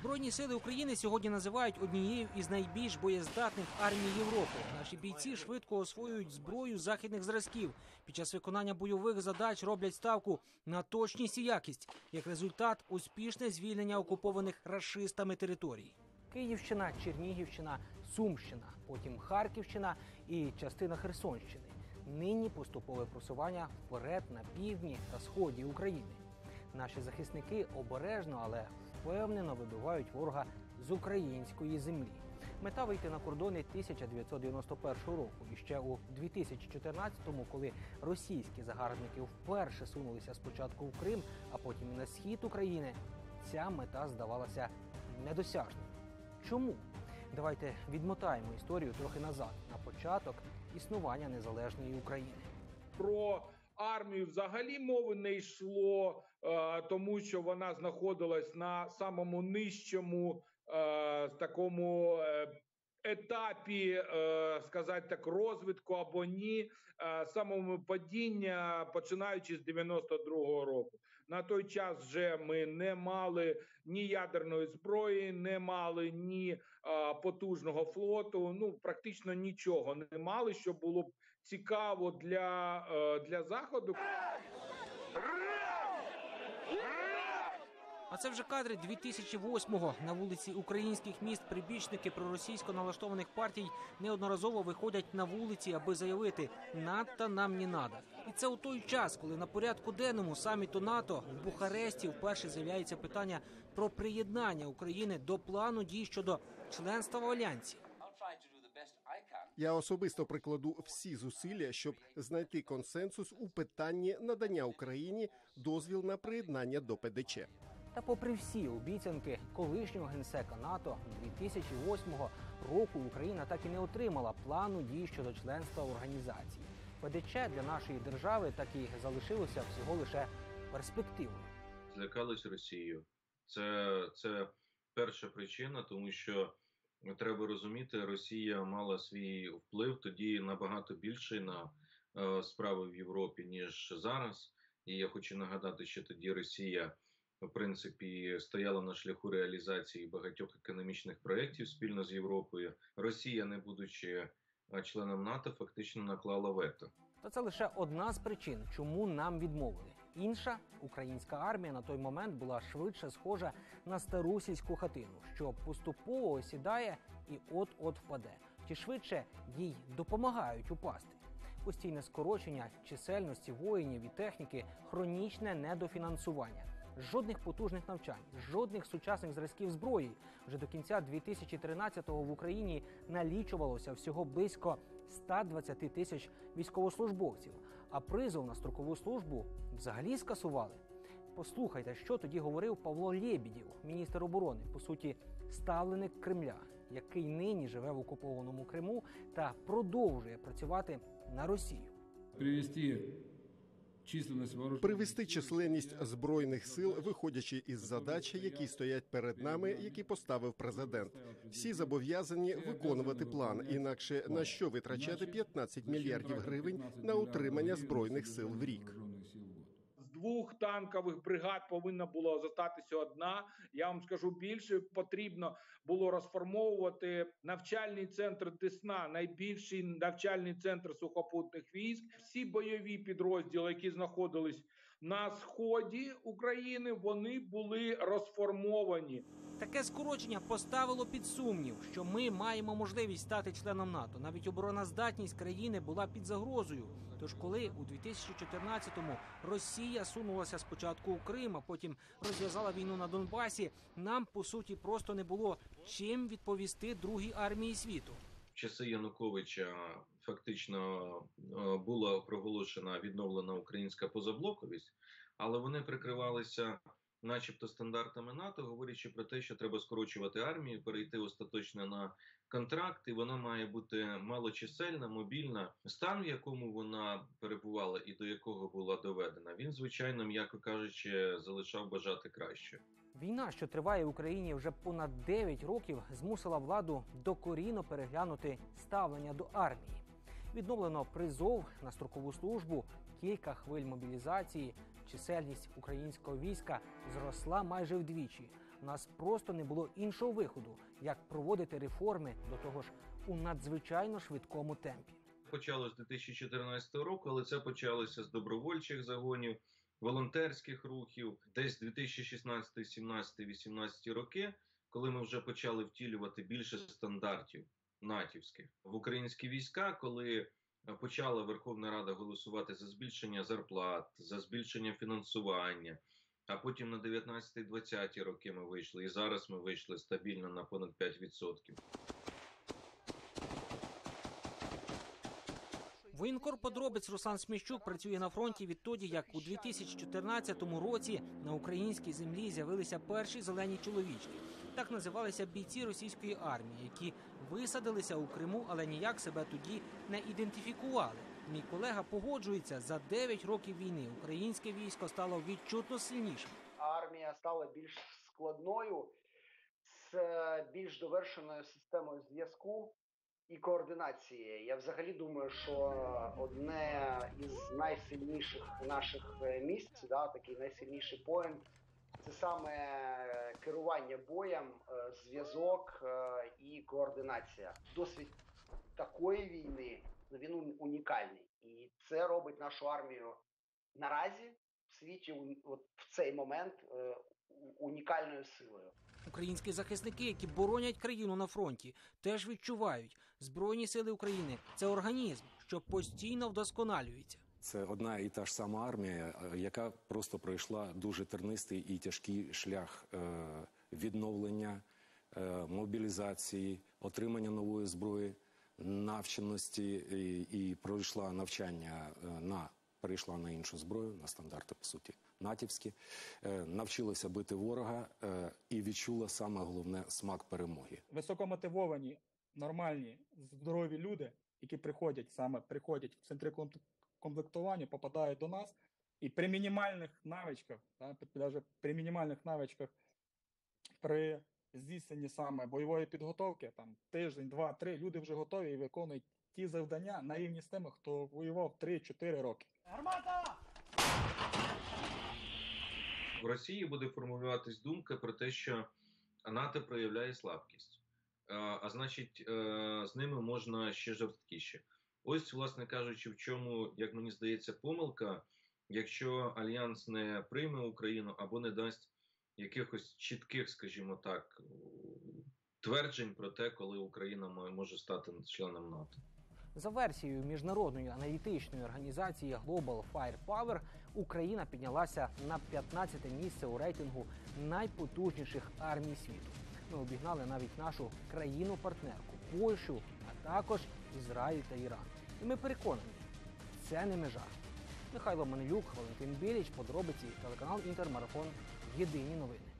Збройні сили України сьогодні називають однією із найбільш боєздатних армій Європи. Наші бійці швидко освоюють зброю західних зразків. Під час виконання бойових задач роблять ставку на точність і якість. Як результат – успішне звільнення окупованих рашистами територій. Київщина, Чернігівщина, Сумщина, потім Харківщина і частина Херсонщини. Нині поступове просування вперед на півдні та сході України. Наші захисники обережно, але впевнено вибивають ворога з української землі. Мета – вийти на кордони 1991 року. І ще у 2014-му, коли російські загарбники вперше сунулися спочатку в Крим, а потім і на схід України, ця мета здавалася недосяжною. Чому? Давайте відмотаємо історію трохи назад, на початок існування незалежної України. Про армію взагалі мови не йшло, тому що вона знаходилась на самому нижчому такому етапі, сказати так, розвитку або ні, самому падіння, починаючи з 92-го року. На той час вже ми не мали ні ядерної зброї, не мали ні потужного флоту, ну практично нічого не мали, що було б цікаво для Заходу. А це вже кадри 2008-го. На вулиці українських міст прибічники проросійсько налаштованих партій неодноразово виходять на вулиці, аби заявити «надто нам не надо». І це у той час, коли на порядку денному саміту НАТО в Бухаресті вперше з'являється питання про приєднання України до плану дій щодо членства в Альянсі. Я особисто прикладу всі зусилля, щоб знайти консенсус у питанні надання Україні дозвіл на приєднання до ПДЧ. Та попри всі обіцянки колишнього генсека НАТО 2008 року Україна так і не отримала плану дій щодо членства в організації. ПДЧ для нашої держави так і залишилося всього лише перспективою. Злякались Росією. Це перша причина, тому що треба розуміти, Росія мала свій вплив тоді набагато більший на справи в Європі, ніж зараз. І я хочу нагадати, що тоді Росія, в принципі, стояла на шляху реалізації багатьох економічних проєктів спільно з Європою. Росія, не будучи членом НАТО, фактично наклала вето. Та це лише одна з причин, чому нам відмовили. Інша – українська армія на той момент була швидше схожа на стару сільську хатину, що поступово осідає і от-от впаде. Чи швидше їй допомагають упасти. Постійне скорочення чисельності воїнів і техніки, хронічне недофінансування. Жодних потужних навчань, жодних сучасних зразків зброї. Вже до кінця 2013-го в Україні налічувалося всього близько 120 тисяч військовослужбовців, а призов на строкову службу взагалі скасували. Послухайте, що тоді говорив Павло Лєбєдєв, міністр оборони, по суті, ставленик Кремля, який нині живе в окупованому Криму та продовжує працювати на Росію. Привести численність Збройних сил, виходячи із задач, які стоять перед нами, які поставив президент. Всі зобов'язані виконувати план, інакше на що витрачати 15 мільярдів гривень на утримання Збройних сил в рік? З 2 танкових бригад повинна була залишитися одна. Я вам скажу більше, потрібно було розформовувати навчальний центр Десна, найбільший навчальний центр сухопутних військ. Всі бойові підрозділи, які знаходились на сході України, вони були розформовані. Таке скорочення поставило під сумнів, що ми маємо можливість стати членом НАТО. Навіть обороноздатність країни була під загрозою. Тож коли у 2014-му Росія сунулася спочатку у Крим, а потім розв'язала війну на Донбасі, нам, по суті, просто не було чим відповісти другій армії світу. В часи Януковича фактично була проголошена відновлена українська позаблоковість, але вони прикривалися начебто стандартами НАТО, говорячи про те, що треба скорочувати армію, перейти остаточно на контракт, і вона має бути малочисельна, мобільна. Стан, в якому вона перебувала і до якого була доведена, він, звичайно, м'яко кажучи, залишав бажати краще. Війна, що триває в Україні вже понад 9 років, змусила владу докорінно переглянути ставлення до армії. Відновлено призов на строкову службу, кілька хвиль мобілізації, чисельність українського війська зросла майже вдвічі. У нас просто не було іншого виходу, як проводити реформи, до того ж у надзвичайно швидкому темпі. Почалось з 2014 року, але це почалося з добровольчих загонів, волонтерських рухів. Десь 2016, 17, 18 роки, коли ми вже почали втілювати більше стандартів натівських в українські війська, коли почала Верховна Рада голосувати за збільшення зарплат, за збільшення фінансування, а потім на 19-20 роки ми вийшли, і зараз ми вийшли стабільно на понад 5%. Воєнкор подробиць Руслан Сміщук працює на фронті відтоді, як у 2014 році на українській землі з'явилися перші зелені чоловічки. Так називалися бійці російської армії, які висадилися у Криму, але ніяк себе тоді не ідентифікували. Мій колега погоджується, за 9 років війни українське військо стало відчутно сильнішим. Армія стала більш складною, з більш довершеною системою зв'язку і координації. Я взагалі думаю, що одне із найсильніших наших місць, такий найсильніший поінт, це саме керування боєм, зв'язок і координація. Досвід такої війни, він унікальний. І це робить нашу армію наразі в світі от в цей момент унікальною силою. Українські захисники, які боронять країну на фронті, теж відчувають, Збройні сили України – це організм, що постійно вдосконалюється. Це одна і та ж сама армія, яка просто пройшла дуже тернистий і тяжкий шлях відновлення, мобілізації, отримання нової зброї, навченості і пройшла навчання перейшла на іншу зброю, на стандарти, по суті, натівські, навчилася бити ворога і відчула саме головне – смак перемоги. Високомотивовані, нормальні, здорові люди, які приходять в центри комплектування, попадають до нас, і при мінімальних навичках, навіть при мінімальних навичках, при здійсненні саме бойової підготовки, там тиждень, 2-3, люди вже готові і виконують ті завдання на рівні з тими, хто воював 3-4 роки. Гармата! В Росії буде формулюватись думка про те, що НАТО проявляє слабкість, а значить, з ними можна ще жорсткіше. Ось, власне кажучи, в чому, як мені здається, помилка, якщо Альянс не прийме Україну або не дасть якихось чітких, скажімо так, тверджень про те, коли Україна може стати членом НАТО. За версією міжнародної аналітичної організації Global Firepower, Україна піднялася на 15-те місце у рейтингу найпотужніших армій світу. Ми обігнали навіть нашу країну-партнерку – Польщу, а також Ізраїль та Іран. І ми переконані – це не межа. Михайло Манилюк, Валентин Біліч, подробиці, телеканал «Інтермарафон», єдині новини.